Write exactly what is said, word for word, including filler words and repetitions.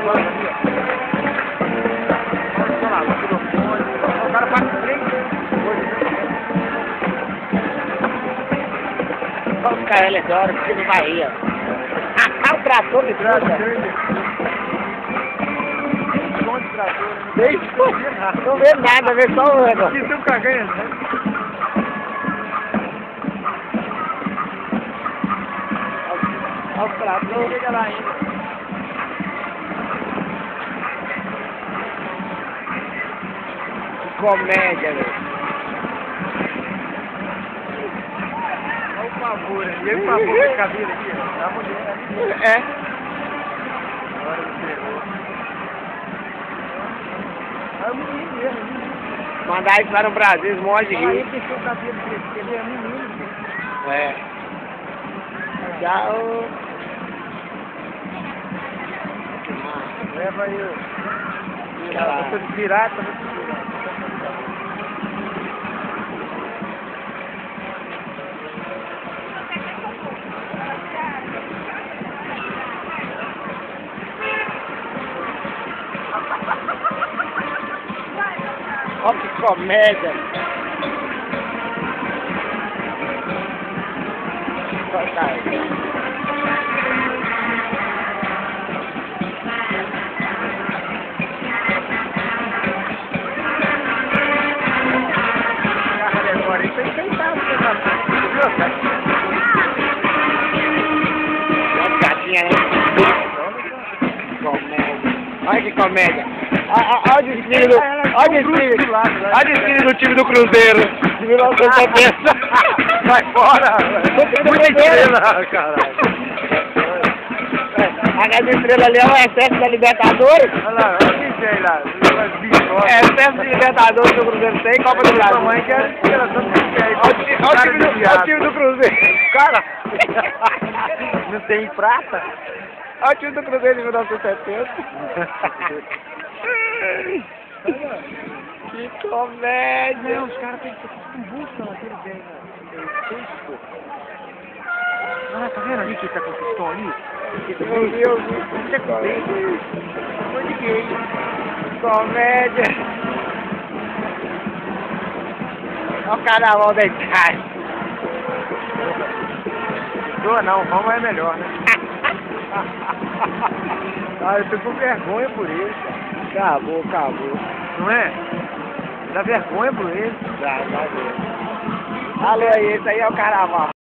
O cara faz três Olha os caras eletrônicos aqui no Bahia. Ah, o trator de droga. Não vê nada, vê só o negócio. Aqui tem um caganha, né? Olha o trator. Chega lá ainda. Que comédia, velho. Olha o favor, né? E aí o favor da cadeira aqui, ó. A mulher. É. Agora você errou. É o menino mesmo. Mandar isso lá no Brasil, um monte de Aí rio. deixou o cabelo crescer, ele é menino. É. Tchau. Leva aí o... Você de pirata, você de pirata. Olha que comédia. Corta aí. Agora, isso aí quem tá viu, cara? Olha que gatinha, né? Comédia. Olha que comédia. Olha o desfile do... Olha o desfile. Olha o desfile do time do Cruzeiro. De mil novecentos e setenta. Vai fora! Muita estrela, caralho! A grande estrela ali é o excesso da Libertadores. Olha lá, olha quem tem lá, umas bichotas. É, excesso de Libertadores que o Cruzeiro tem, Copa do Brasil. Mamãe que era estrela, tanto que tem. Olha o ti- olha o time do- olha o time do Cruzeiro. Cara, não tem prata? Olha o time do Cruzeiro de mil novecentos e setenta. Que comédia. Não, os caras têm que ser com busca naquele bem, né? Ah, tá vendo ali que tá com o pistão ali? Eu vi, eu vi. Isso é com bem. Foi de gay. Comédia. Olha o carnaval da Itália. Pessoa não, vamos é melhor, né? Ah, eu tô com vergonha por ele, cara. Acabou, acabou. Não é? Dá vergonha por ele. Dá, dá ver. Alô aí, esse aí é o carnaval.